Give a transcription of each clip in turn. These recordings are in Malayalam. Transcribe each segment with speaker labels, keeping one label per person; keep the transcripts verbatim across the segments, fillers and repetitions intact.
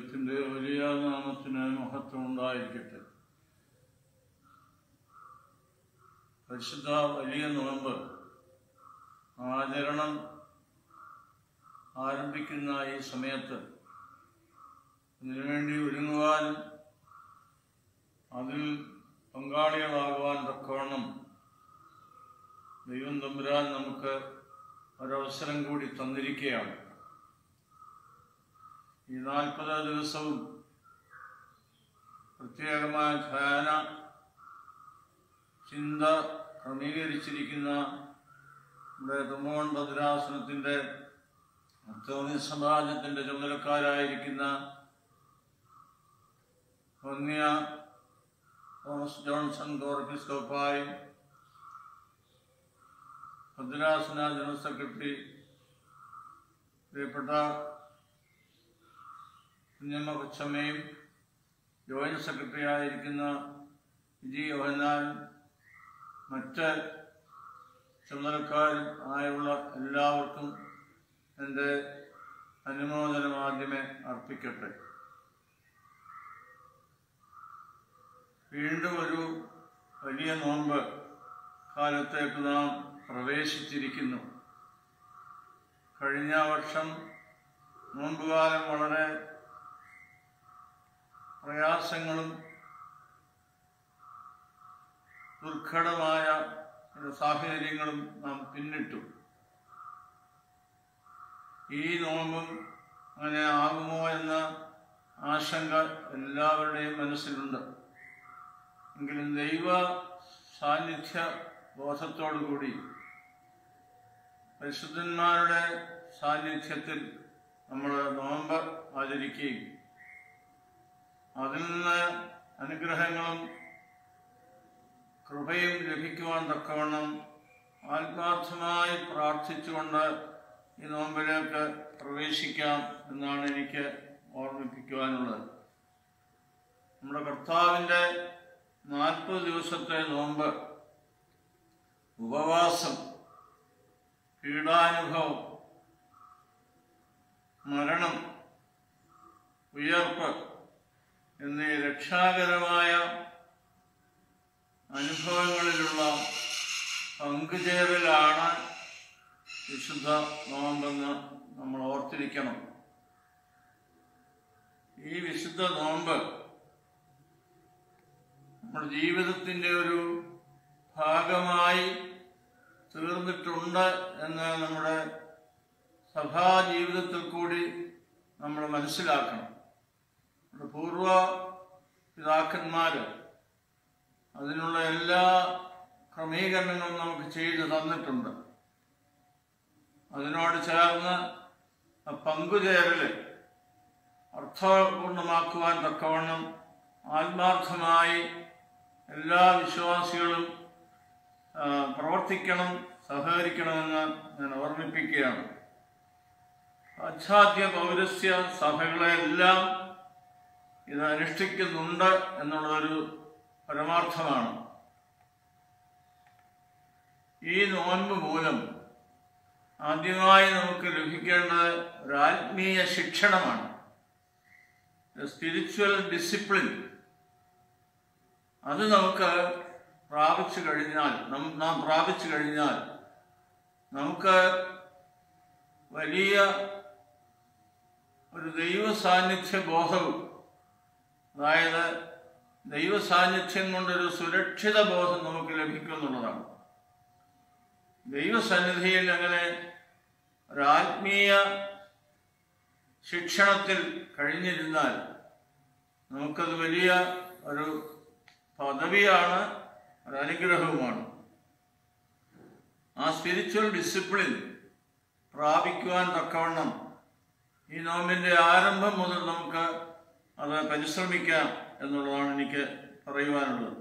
Speaker 1: ദൈവത്തിൻ്റെ വലിയ നാമത്തിന് മഹത്വം ഉണ്ടായിരിക്കട്ടെ. പരിശുദ്ധ വലിയ നോമ്പ് ആചരണം ആരംഭിക്കുന്ന ഈ സമയത്ത് അതിനുവേണ്ടി ഒരുങ്ങുവാനും അതിൽ പങ്കാളികളാകുവാൻ തക്കവണ്ണം ദൈവം തമ്പുരാൻ നമുക്ക് ഒരവസരം കൂടി തന്നിരിക്കുകയാണ്. ഈ നാൽപ്പത് ദിവസവും പ്രത്യേകമായ ധ്യാന ചിന്ത ക്രമീകരിച്ചിരിക്കുന്ന നമ്മുടെ തുമോൺ ഭദ്രാസനത്തിൻ്റെ അത്തോന്യ സമാജത്തിൻ്റെ ചുമതലക്കാരായിരിക്കുന്ന വന്യ തോമസ് ജോൺസൺ കോർപ്പിസ്കോപ്പായും ഭദ്രാസന ജനറൽ സെക്രട്ടറി പ്രിയപ്പെട്ട കുഞ്ഞമ്മ കൊച്ചമ്മയും ജോയിന്റ് സെക്രട്ടറി ആയിരിക്കുന്ന ജി യോഹന്നാനും മറ്റ് ചുമതലക്കാരും ആയുള്ള എല്ലാവർക്കും എൻ്റെ അനുമോദനം ആദ്യമേ അർപ്പിക്കട്ടെ. വീണ്ടും ഒരു വലിയ നോമ്പ് കാലത്തേക്ക് നാം പ്രവേശിച്ചിരിക്കുന്നു. കഴിഞ്ഞ വർഷം നോമ്പുകാലം വളരെ പ്രയാസങ്ങളും ദുർഘടമായ സാഹചര്യങ്ങളും നാം പിന്നിട്ടു. ഈ നോമ്പും അങ്ങനെ ആകുമോ എന്ന ആശങ്ക എല്ലാവരുടെയും മനസ്സിലുണ്ട്. എങ്കിലും ദൈവ സാന്നിധ്യ ബോധത്തോടുകൂടി പരിശുദ്ധന്മാരുടെ സാന്നിധ്യത്തിൽ നമ്മൾ നോമ്പ് ആചരിക്കുകയും അതിൽ നിന്ന് അനുഗ്രഹങ്ങളും കൃപയും ലഭിക്കുവാൻ തക്കവണ്ണം ആത്മാർത്ഥമായി പ്രാർത്ഥിച്ചുകൊണ്ട് ഈ നോമ്പിലേക്ക് പ്രവേശിക്കാം എന്നാണ് എനിക്ക് ഓർമ്മിപ്പിക്കുവാനുള്ളത്. നമ്മുടെ കർത്താവിൻ്റെ നാൽപ്പത് ദിവസത്തെ നോമ്പ് ഉപവാസം, പീഡാനുഭവം, മരണം, ഉയർപ്പ് എന്നീ രക്ഷാകരമായ അനുഭവങ്ങളിലുള്ള പങ്കുചേരലാണ് വിശുദ്ധ നോമ്പെന്ന് നമ്മൾ ഓർത്തിരിക്കണം. ഈ വിശുദ്ധ നോമ്പ് നമ്മുടെ ജീവിതത്തിൻ്റെ ഒരു ഭാഗമായി തീർന്നിട്ടുണ്ട് എന്ന് നമ്മുടെ സഭാ ജീവിതത്തിൽ കൂടി നമ്മൾ മനസ്സിലാക്കണം. നമ്മുടെ പൂർവ പിതാക്കന്മാർ അതിനുള്ള എല്ലാ ക്രമീകരണങ്ങളും നമുക്ക് ചെയ്തു തന്നിട്ടുണ്ട്. അതിനോട് ചേർന്ന് പങ്കുചേരൽ അർത്ഥപൂർണമാക്കുവാൻ തക്കവണ്ണം ആത്മാർത്ഥമായി എല്ലാ വിശ്വാസികളും പ്രവർത്തിക്കണം, സഹകരിക്കണമെന്ന് ഞാൻ ഓർമ്മിപ്പിക്കുകയാണ്. പാശ്ചാത്യ പൗരസ്യ സഭകളെല്ലാം ഇത് അനുഷ്ഠിക്കുന്നുണ്ട് എന്നുള്ളതൊരു പരമാർത്ഥമാണ്. ഈ നോൻപ് മൂലം ആദ്യമായി നമുക്ക് ലഭിക്കേണ്ടത് ഒരു ആത്മീയ ശിക്ഷണമാണ്, സ്പിരിച്വൽ ഡിസിപ്ലിൻ. അത് നമുക്ക് പ്രാപിച്ചു കഴിഞ്ഞാൽ നാം പ്രാപിച്ചു കഴിഞ്ഞാൽ നമുക്ക് വലിയ ഒരു ദൈവ സാന്നിധ്യ ബോധവും, അതായത് ദൈവ സാന്നിധ്യം കൊണ്ടൊരു സുരക്ഷിത ബോധം നമുക്ക് ലഭിക്കുമെന്നുള്ളതാണ്. ദൈവസന്നിധിയിൽ അങ്ങനെ ഒരു ആത്മീയ ശിക്ഷണത്തിൽ കഴിഞ്ഞിരുന്നാൽ നമുക്കത് വലിയ ഒരു പദവിയാണ്, ഒരു അനുഗ്രഹവുമാണ്. ആ സ്പിരിച്വൽ ഡിസിപ്ലിൻ പ്രാപിക്കുവാൻ തക്കവണ്ണം ഈ നോമ്പിൻ്റെ ആരംഭം മുതൽ നമുക്ക് അത് പരിശ്രമിക്കാം എന്നുള്ളതാണ് എനിക്ക് പറയുവാനുള്ളത്.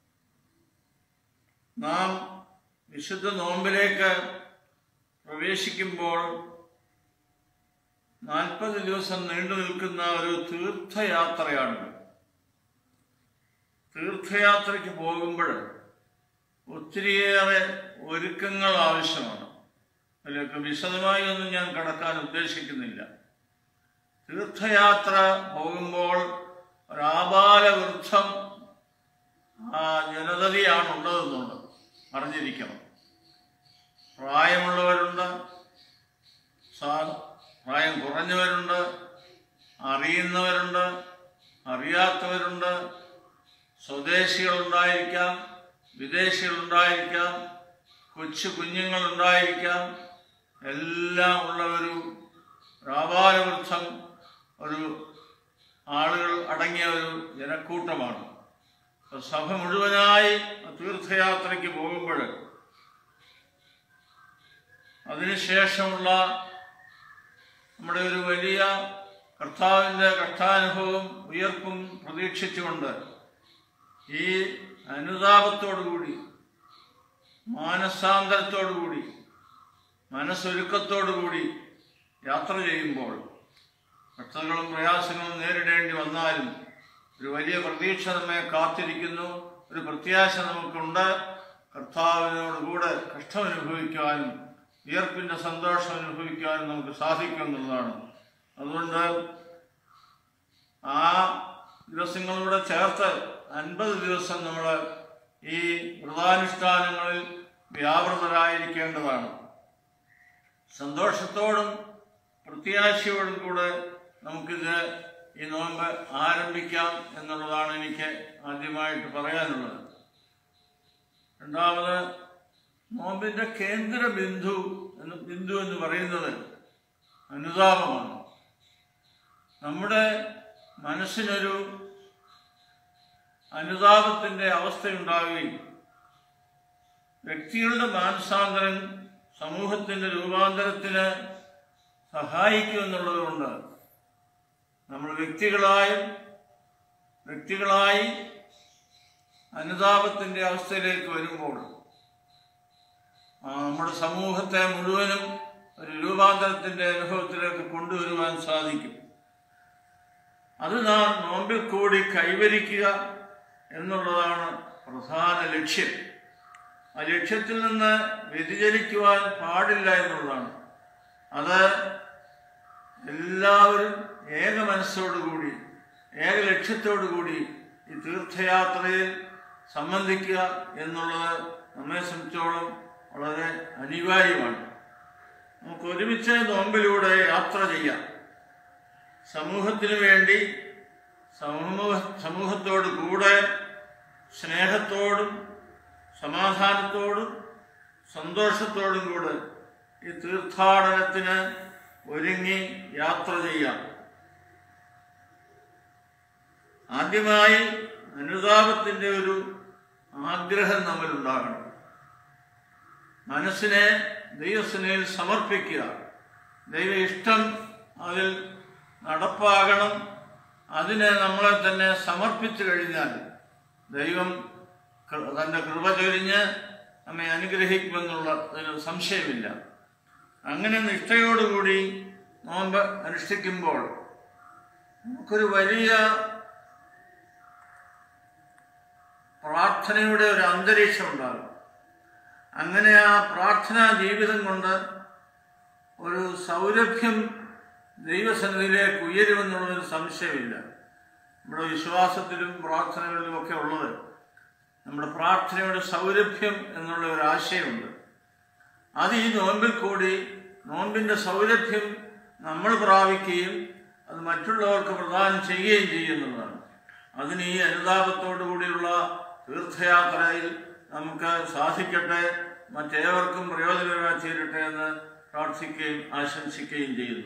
Speaker 1: നാം വിശുദ്ധ നോമ്പിലേക്ക് പ്രവേശിക്കുമ്പോൾ നാൽപ്പത് ദിവസം നീണ്ടു നിൽക്കുന്ന ഒരു തീർത്ഥയാത്രയാണ്. തീർത്ഥയാത്രയ്ക്ക് പോകുമ്പോൾ ഒത്തിരിയേറെ ഒരുക്കങ്ങൾ ആവശ്യമാണ്. അതിലേക്ക് വിശദമായി ഒന്നും ഞാൻ കടക്കാൻ ഉദ്ദേശിക്കുന്നില്ല. തീർത്ഥയാത്ര പോകുമ്പോൾ ഒരാബാലവൃദ്ധം ആ ജനതയാണുള്ളതെന്നുണ്ട് അറിഞ്ഞിരിക്കണം. പ്രായമുള്ളവരുണ്ട്, പ്രായം കുറഞ്ഞവരുണ്ട്, അറിയുന്നവരുണ്ട്, അറിയാത്തവരുണ്ട്, സ്വദേശികളുണ്ടായിരിക്കാം, വിദേശികളുണ്ടായിരിക്കാം, കൊച്ചു കുഞ്ഞുങ്ങളുണ്ടായിരിക്കാം. എല്ലാം ഉള്ള ഒരു ആബാലവൃദ്ധം ഒരു ആളുകൾ അടങ്ങിയ ഒരു ജനക്കൂട്ടമാണ്. സഭ മുഴുവനായി തീർത്ഥയാത്രയ്ക്ക് പോകുമ്പോൾ അതിനുശേഷമുള്ള നമ്മുടെ ഒരു വലിയ കർത്താവിൻ്റെ കഷ്ടാനുഭവം ഉയർപ്പും പ്രതീക്ഷിച്ചുകൊണ്ട് ഈ അനുതാപത്തോടുകൂടി, മാനസാന്തരത്തോടുകൂടി, മനസ്സൊരുക്കത്തോടുകൂടി യാത്ര ചെയ്യുമ്പോൾ കഷ്ടതകളും പ്രയാസങ്ങളും നേരിടേണ്ടി വന്നാലും ഒരു വലിയ പ്രതീക്ഷ നമ്മെ കാത്തിരിക്കുന്നു, ഒരു പ്രത്യാശ നമുക്കുണ്ട്. കർത്താവിനോടുകൂടെ കഷ്ടം അനുഭവിക്കാനും വിയർപ്പിൻ്റെ സന്തോഷം അനുഭവിക്കാനും നമുക്ക് സാധിക്കും എന്നുള്ളതാണ്. അതുകൊണ്ട് ആ ദിവസങ്ങളൂടെ ചേർത്ത് അൻപത് ദിവസം നമ്മൾ ഈ വ്രതാനുഷ്ഠാനങ്ങളിൽ വ്യാപൃതരായിരിക്കേണ്ടതാണ്. സന്തോഷത്തോടും പ്രത്യാശയോടും കൂടെ നമുക്കിത് ഈ നോമ്പ് ആരംഭിക്കാം എന്നുള്ളതാണ് എനിക്ക് ആദ്യമായിട്ട് പറയാനുള്ളത്. രണ്ടാമത്, നോമ്പിൻ്റെ കേന്ദ്ര ബിന്ദു എന്ന് ബിന്ദു എന്ന് പറയുന്നത് അനുതാപമാണ്. നമ്മുടെ മനസ്സിനൊരു അനുതാപത്തിൻ്റെ അവസ്ഥയുണ്ടാവുകയും വ്യക്തികളുടെ മാനസാന്തരം സമൂഹത്തിൻ്റെ രൂപാന്തരത്തിന് സഹായിക്കുമെന്നുള്ളത് കൊണ്ട് നമ്മൾ വ്യക്തികളായും വ്യക്തികളായി അനുതാപത്തിൻ്റെ അവസ്ഥയിലേക്ക് വരുമ്പോൾ നമ്മുടെ സമൂഹത്തെ മുഴുവനും ഒരു രൂപാന്തരത്തിൻ്റെ അനുഭവത്തിലേക്ക് കൊണ്ടുവരുവാൻ സാധിക്കും. അത് നാം നോമ്പിൽ കൂടി കൈവരിക്കുക എന്നുള്ളതാണ് പ്രധാന ലക്ഷ്യം. ആ ലക്ഷ്യത്തിൽ നിന്ന് വ്യതിചലിക്കുവാൻ പാടില്ല എന്നുള്ളതാണ്. അത് എല്ലാവരും ഏക മനസ്സോടുകൂടി, ഏക ലക്ഷ്യത്തോടുകൂടി ഈ തീർത്ഥയാത്രയിൽ സംബന്ധിക്കുക എന്നുള്ളത് നമ്മെ സംബന്ധിച്ചോളം വളരെ അനിവാര്യമാണ്. നമുക്ക് ഒരുമിച്ച് നോമ്പിലൂടെ യാത്ര ചെയ്യാം. സമൂഹത്തിന് വേണ്ടി, സമൂഹ സമൂഹത്തോട് കൂടെ സ്നേഹത്തോടും സമാധാനത്തോടും സന്തോഷത്തോടും കൂടെ ഈ തീർത്ഥാടനത്തിന് ഒരുങ്ങി യാത്ര ചെയ്യാം. ആദ്യമായി അനുതാപത്തിൻ്റെ ഒരു ആഗ്രഹം നമ്മളുണ്ടാകണം. മനസ്സിനെ ദൈവസേനയിൽ സമർപ്പിക്കുക. ദൈവ ഇഷ്ടം അതിൽ നടപ്പാകണം. അതിനെ നമ്മളെ തന്നെ സമർപ്പിച്ചു കഴിഞ്ഞാൽ ദൈവം തൻ്റെ കൃപ ചൊരിഞ്ഞ് നമ്മെ അനുഗ്രഹിക്കുമെന്നുള്ള ഒരു സംശയമില്ല. അങ്ങനെ നിഷ്ഠയോടുകൂടി നോമ്പ് അനുഷ്ഠിക്കുമ്പോൾ നമുക്കൊരു വലിയ പ്രാർത്ഥനയുടെ ഒരു അന്തരീക്ഷം ഉണ്ടാകും. അങ്ങനെ ആ പ്രാർത്ഥനാ ജീവിതം കൊണ്ട് ഒരു സൗരഭ്യം ദൈവസന്നിധിയിലേക്ക് ഉയരുമെന്നുള്ളൊരു സംശയമില്ല. നമ്മുടെ വിശ്വാസത്തിലും പ്രാർത്ഥനകളിലും ഒക്കെ ഉള്ളത് നമ്മുടെ പ്രാർത്ഥനയുടെ സൗരഭ്യം എന്നുള്ള ഒരു ആശയമുണ്ട്. അത് ഈ നോമ്പിൽ കൂടി നോമ്പിൻ്റെ സൗരഭ്യം നമ്മൾ പ്രാപിക്കുകയും അത് മറ്റുള്ളവർക്ക് പ്രദാനം ചെയ്യുകയും ചെയ്യുന്നതാണ്. അതിന് ഈ അനുതാപത്തോടു കൂടിയുള്ള തീർത്ഥയാത്രയിൽ നമുക്ക് സാധിക്കട്ടെ, മറ്റേവർക്കും പ്രയോജനകരമായി തീരട്ടെ എന്ന് പ്രാർത്ഥിക്കുകയും ആശംസിക്കുകയും ചെയ്യുന്നു.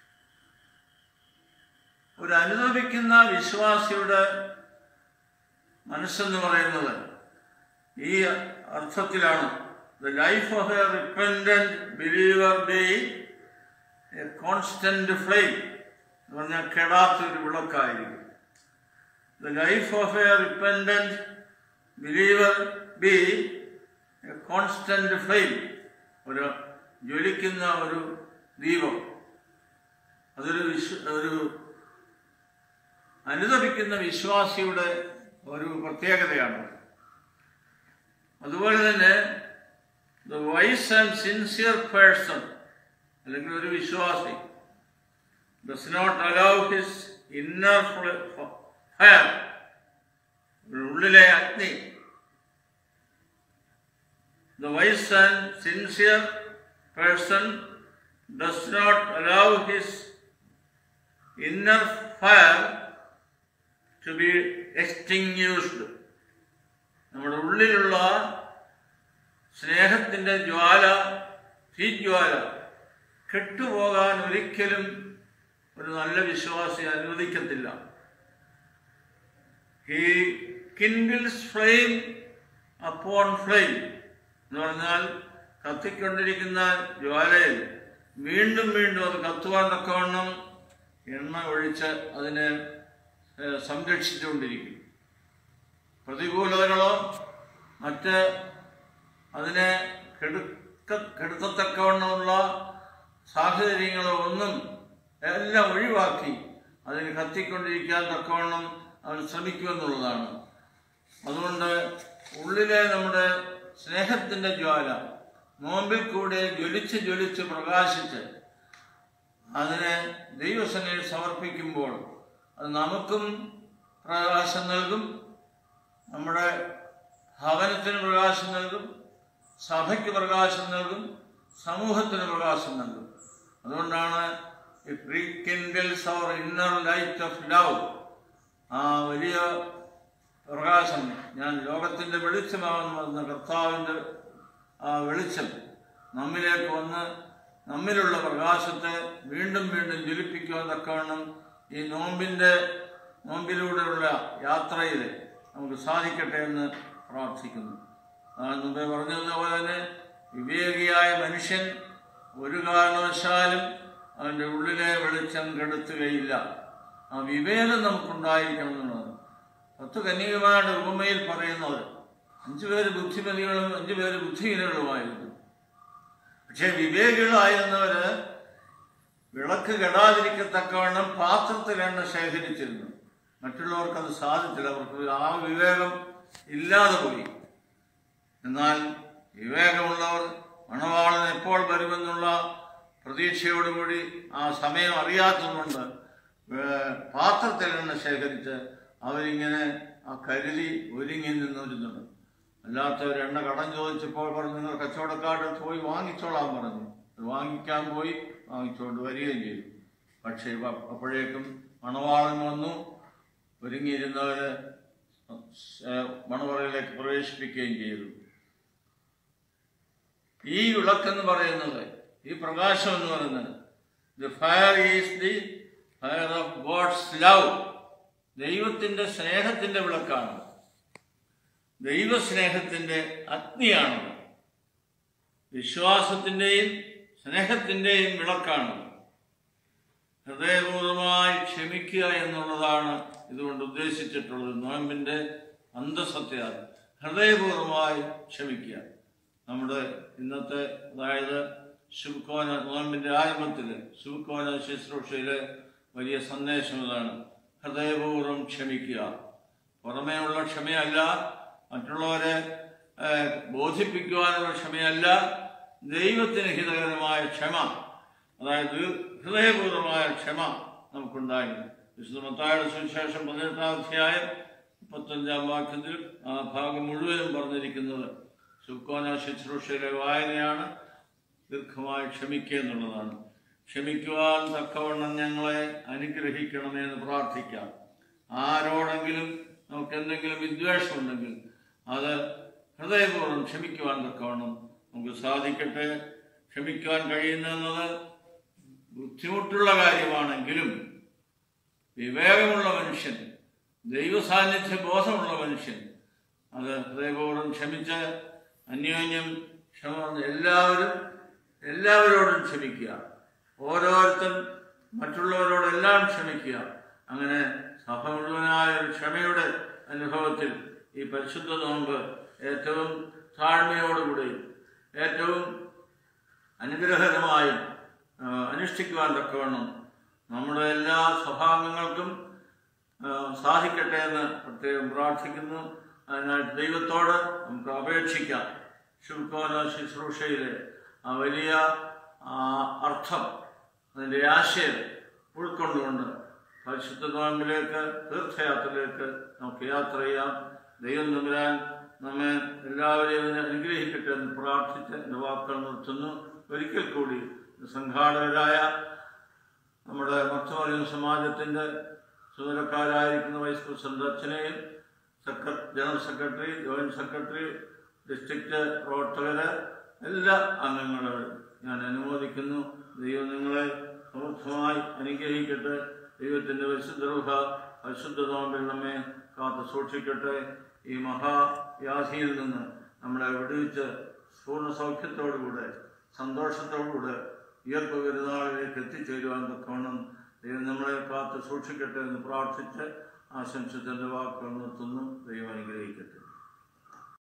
Speaker 1: ഒരു അനുതപിക്കുന്ന വിശ്വാസിയുടെ മനസ്സെന്ന് പറയുന്നത് ഈ അർത്ഥത്തിലാണ്. The life of a repentant believer be a constant flame എന്ന് പറഞ്ഞാൽ കെടാത്തൊരു വിളക്കായിരിക്കും. The life of a repentant believer be a constant flame, ഒരു ജ്വലിക്കുന്ന ഒരു ദീപം. അതൊരു വിശ്വ ഒരു അനുതപിക്കുന്ന വിശ്വാസിയുടെ ഒരു പ്രത്യേകതയാണ്. അതുപോലെ തന്നെ the wise and sincere person അല്ലെങ്കിൽ ഒരു വിശ്വാസി does not allow his inner fire, ഉള്ളിലെ അഗ്നി. The wise and sincere person does not allow his inner fire to be extinguished. നമ്മുടെ ഉള്ളിലുള്ള സ്നേഹത്തിൻ്റെ ജ്വാല, തീജ്വാല കെട്ടുപോകാൻ ഒരിക്കലും ഒരു നല്ല വിശ്വാസി അനുവദിക്കത്തില്ല. He kindles flame upon flame എന്ന് പറഞ്ഞാൽ കത്തിക്കൊണ്ടിരിക്കുന്ന ജ്വാലയിൽ വീണ്ടും വീണ്ടും അത് കത്തുവാൻ തക്കവണ്ണം എണ്ണ ഒഴിച്ച് അതിനെ സംരക്ഷിച്ചുകൊണ്ടിരിക്കും. പ്രതികൂലതകളോ മറ്റ് അതിനെ കെടുക്ക കെടുത്തത്തക്കവണ്ണമുള്ള സാഹചര്യങ്ങളോ ഒന്നും എല്ലാം ഒഴിവാക്കി അതിന് കത്തിക്കൊണ്ടിരിക്കാൻ തക്കവണ്ണം അവൻ ശ്രമിക്കുമെന്നുള്ളതാണ്. അതുകൊണ്ട് ഉള്ളിലെ നമ്മുടെ സ്നേഹത്തിൻ്റെ ജ്വാല നോമ്പിൽ കൂടെ ജ്വലിച്ച് ജ്വലിച്ച് പ്രകാശിച്ച് അതിനെ ദൈവസന്നിധിയിൽ സമർപ്പിക്കുമ്പോൾ അത് നമുക്കും പ്രകാശം നൽകും, നമ്മുടെ ഭവനത്തിന് പ്രകാശം നൽകും, സഭയ്ക്ക് പ്രകാശം നൽകും, സമൂഹത്തിന് പ്രകാശം നൽകും. അതുകൊണ്ടാണ് it rekindles our inner light of love. ആ വലിയ പ്രകാശം, ഞാൻ ലോകത്തിൻ്റെ വെളിച്ചമാകുന്നു വന്ന കർത്താവിൻ്റെ ആ വെളിച്ചം നമ്മിലേക്ക് വന്ന് നമ്മിലുള്ള പ്രകാശത്തെ വീണ്ടും വീണ്ടും ജ്വലിപ്പിക്കുവാൻ തക്കവണ്ണം ഈ നോമ്പിൻ്റെ നോമ്പിലൂടെയുള്ള യാത്രയിൽ നമുക്ക് സാധിക്കട്ടെ എന്ന് പ്രാർത്ഥിക്കുന്നു. ഞാൻ മുമ്പേ പറഞ്ഞതുപോലെ തന്നെ വിവേകിയായ മനുഷ്യൻ ഒരു കാരണവശാലും അവൻ്റെ ഉള്ളിലെ വെളിച്ചം കെടുത്തുകയില്ല. ആ വിവേകം നമുക്കുണ്ടായിരിക്കണം എന്നുള്ളത് പത്ത് കന്യകമാരുടെ ഉപമയിൽ പറയുന്നത്. അഞ്ചു പേര് ബുദ്ധിമതികളും അഞ്ചു പേര് ബുദ്ധിഹീനകളുമായിരുന്നു. പക്ഷെ വിവേകികളായിരുന്നവര് വിളക്ക് കെടാതിരിക്കത്തക്കവണ്ണം പാത്രത്തിൽ എണ്ണ ശേഖരിച്ചിരുന്നു. മറ്റുള്ളവർക്കത് സാധിച്ചില്ല, അവർക്ക് ആ വിവേകം ഇല്ലാതെ പോയി. എന്നാൽ വിവേകമുള്ളവർ മണവാളൻ എപ്പോൾ വരുമെന്നുള്ള പ്രതീക്ഷയോടുകൂടി ആ സമയം അറിയാത്തതുകൊണ്ട് പാത്രത്തിൽ എണ്ണ ശേഖരിച്ച് അവരിങ്ങനെ ആ കരുതി ഒരുങ്ങി നിന്നിരുന്നുണ്ട്. അല്ലാത്തവർ എണ്ണ കടം ചോദിച്ചപ്പോൾ പറഞ്ഞു, നിങ്ങൾ കച്ചവടക്കാരുടെ പോയി വാങ്ങിച്ചോളാൻ പറഞ്ഞു. വാങ്ങിക്കാൻ പോയി വാങ്ങിച്ചുകൊണ്ട് വരികയും ചെയ്തു. പക്ഷേ അപ്പോഴേക്കും മണവാളൻ വന്നു, ഒരുങ്ങിയിരുന്നവര് മണവറയിലേക്ക് പ്രവേശിപ്പിക്കുകയും ചെയ്തു. ഈ വിളക്കെന്ന് പറയുന്നത്, ഈ പ്രകാശം എന്ന് പറയുന്നത്, the fire is the fire of God's love, ദൈവത്തിൻ്റെ സ്നേഹത്തിൻ്റെ വിളക്കാണ്, ദൈവസ്നേഹത്തിൻ്റെ അഗ്നിയാണ്, വിശ്വാസത്തിൻ്റെയും സ്നേഹത്തിൻ്റെയും വിളക്കാണ്. ഹൃദയപൂർവമായി ക്ഷമിക്കുക എന്നുള്ളതാണ് ഇതുകൊണ്ട് ഉദ്ദേശിച്ചിട്ടുള്ളത്. നോമ്പിൻ്റെ അന്തസത്യ ഹൃദയപൂർവമായി ക്ഷമിക്കുക. നമ്മുടെ ഇന്നത്തെ അതായത് ശുഭ്കോന നോമ്പിൻ്റെ ആരംഭത്തിൽ ശുഭ്കോന ശുശ്രൂഷയിലെ വലിയ സന്ദേശം ഇതാണ്: ഹൃദയപൂർവ്വം ക്ഷമിക്കുക. പുറമേയുള്ള ക്ഷമയല്ല, മറ്റുള്ളവരെ ബോധിപ്പിക്കുവാനുള്ള ക്ഷമയല്ല, ദൈവത്തിന് ഹിതകരമായ ക്ഷമ, അതായത് ഹൃദയപൂർവമായ ക്ഷമ നമുക്കുണ്ടായിരുന്നു. വിശുദ്ധ മത്തായിയുടെ സുവിശേഷം പതിനെട്ടാം അധ്യായം മുപ്പത്തഞ്ചാം വാക്യത്തിൽ ആ ഭാഗം മുഴുവനും പറഞ്ഞിരിക്കുന്നത് ശുഭ്കോന ശുശ്രൂഷയിലെ വായനയാണ്. ദീർഘമായി ക്ഷമിക്കുക എന്നുള്ളതാണ്. ക്ഷമിക്കുവാൻ തക്കവണ്ണം ഞങ്ങളെ അനുഗ്രഹിക്കണമെന്ന് പ്രാർത്ഥിക്കാം. ആരോടെങ്കിലും നമുക്ക് എന്തെങ്കിലും വിദ്വേഷമുണ്ടെങ്കിൽ അത് ഹൃദയപൂർവ്വം ക്ഷമിക്കുവാൻ തക്കവണ്ണം നമുക്ക് സാധിക്കട്ടെ. ക്ഷമിക്കുവാൻ കഴിയുന്നത് ബുദ്ധിമുട്ടുള്ള കാര്യമാണെങ്കിലും വിവേകമുള്ള മനുഷ്യൻ, ദൈവസാന്നിധ്യ ബോധമുള്ള മനുഷ്യൻ അത് ഹൃദയപൂർവ്വം ക്ഷമിച്ച് അന്യോന്യം ക്ഷമ എല്ലാവരും എല്ലാവരോടും ക്ഷമിക്കുക. ഓരോരുത്തരും മറ്റുള്ളവരോടെല്ലാം ക്ഷമിക്കുക. അങ്ങനെ സഭ മുഴുവനായ ഒരു ക്ഷമയുടെ അനുഭവത്തിൽ ഈ പരിശുദ്ധ നോമ്പ് ഏറ്റവും താഴ്മയോടുകൂടി ഏറ്റവും അനുഗ്രഹകരമായും അനുഷ്ഠിക്കുവാൻ തക്കവണ്ണം നമ്മുടെ എല്ലാ സഭാംഗങ്ങൾക്കും സാധിക്കട്ടെ എന്ന് പ്രത്യേകം പ്രാർത്ഥിക്കുന്നു. അതിനായിട്ട് ദൈവത്തോട് നമുക്ക് അപേക്ഷിക്കാം. ശുഭ്കോന ശുശ്രൂഷയിലെ ആ വലിയ അർത്ഥം, അതിൻ്റെ ആശയം ഉൾക്കൊണ്ടുകൊണ്ട് പരിശുദ്ധ നോയമ്പിലേക്ക് തീർത്ഥയാത്രയിലേക്ക് നമുക്ക് യാത്ര ചെയ്യാം. ദൈവം തമ്പുരാൻ നമ്മെ എല്ലാവരെയും അതിനെ അനുഗ്രഹിക്കട്ടെ എന്ന് പ്രാർത്ഥിച്ച് എൻ്റെ വാക്കുകൾ നിർത്തുന്നു. ഒരിക്കൽ കൂടി സംഘാടകരായ നമ്മുടെ മർത്തമറിയം സമാജത്തിൻ്റെ ചുമതലക്കാരായിരിക്കുന്ന വൈസ് പ്രസിഡന്റ് അച്ഛനെയും സെക്ര general secretary, joint secretary, district പ്രവർത്തകര്, എല്ലാ അംഗങ്ങളോടും ഞാൻ അനുമോദിക്കുന്നു. ദൈവം നിങ്ങളെ സമൃദ്ധമായി അനുഗ്രഹിക്കട്ടെ. ദൈവത്തിൻ്റെ പരിശുദ്ധ റൂഹ പരിശുദ്ധ നോമ്പിൽ നമ്മെ കാത്തു സൂക്ഷിക്കട്ടെ. ഈ മഹാവ്യാധിയിൽ നിന്ന് നമ്മളെ വിടുവിച്ച് പൂർണ്ണ സൗഖ്യത്തോടുകൂടെ സന്തോഷത്തോടുകൂടെ ഉയർപ്പ് പെരുന്നാളിലേക്ക് എത്തിച്ചേരുവാൻ തക്കവണ്ണം ദൈവം നമ്മളെ കാത്ത് സൂക്ഷിക്കട്ടെ എന്ന് പ്രാർത്ഥിച്ച് ആശംസിച്ചതിൻ്റെ വാക്കുകൾ നിർത്തുന്നു. ദൈവം അനുഗ്രഹിക്കട്ടെ.